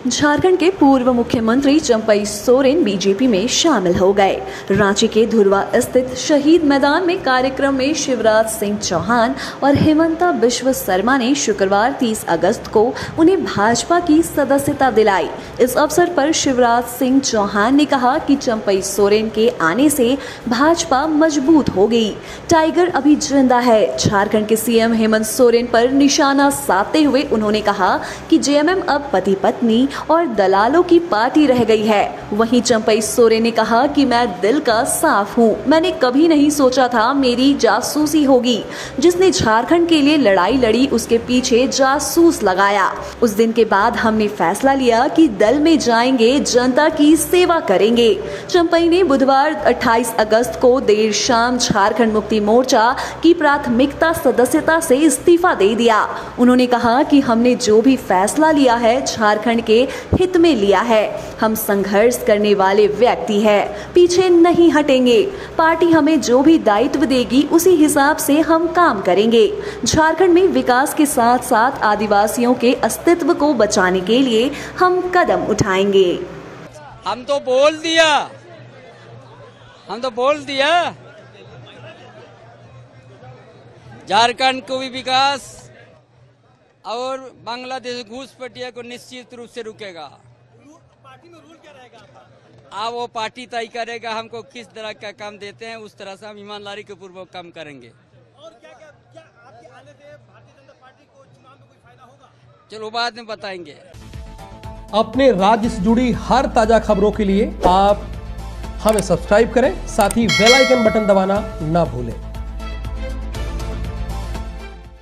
झारखंड के पूर्व मुख्यमंत्री चंपई सोरेन बीजेपी में शामिल हो गए। रांची के धुरवा स्थित शहीद मैदान में कार्यक्रम में शिवराज सिंह चौहान और हेमंता बिश्व शर्मा ने शुक्रवार 30 अगस्त को उन्हें भाजपा की सदस्यता दिलाई। इस अवसर पर शिवराज सिंह चौहान ने कहा कि चंपई सोरेन के आने से भाजपा मजबूत हो गई। टाइगर अभी जिंदा है। झारखंड के सीएम हेमंत सोरेन पर निशाना साधते हुए उन्होंने कहा कि जेएमएम अब पति पत्नी और दलालों की पार्टी रह गई है। वहीं चंपई सोरेन ने कहा कि मैं दिल का साफ हूं। मैंने कभी नहीं सोचा था मेरी जासूसी होगी। जिसने झारखंड के लिए लड़ाई लड़ी उसके पीछे जासूस लगाया। उस दिन के बाद हमने फैसला लिया कि दल में जाएंगे, जनता की सेवा करेंगे। चंपई ने बुधवार 28 अगस्त को देर शाम झारखंड मुक्ति मोर्चा की प्राथमिकता सदस्यता से इस्तीफा दे दिया। उन्होंने कहा कि हमने जो भी फैसला लिया है झारखंड के हित में लिया है। हम संघर्ष करने वाले व्यक्ति हैं, पीछे नहीं हटेंगे। पार्टी हमें जो भी दायित्व देगी उसी हिसाब से हम काम करेंगे। झारखंड में विकास के साथ साथ आदिवासियों के अस्तित्व को बचाने के लिए हम कदम उठाएंगे। हम तो बोल दिया झारखंड को भी विकास और बांग्लादेश घुसपैठिया को निश्चित रूप से रुकेगा। पार्टी में रूल क्या रहेगा आपका? वो पार्टी तय करेगा हमको किस तरह का काम देते हैं, उस तरह से हम ईमानदारी के पूर्वक काम करेंगे। और क्या आपके आने से भारतीय जनता पार्टी को चुनाव में कोई फायदा होगा? चलो बाद में बताएंगे। अपने राज्य से जुड़ी हर ताजा खबरों के लिए आप हमें सब्सक्राइब करें, साथ ही बेल आइकन बटन दबाना ना भूलें।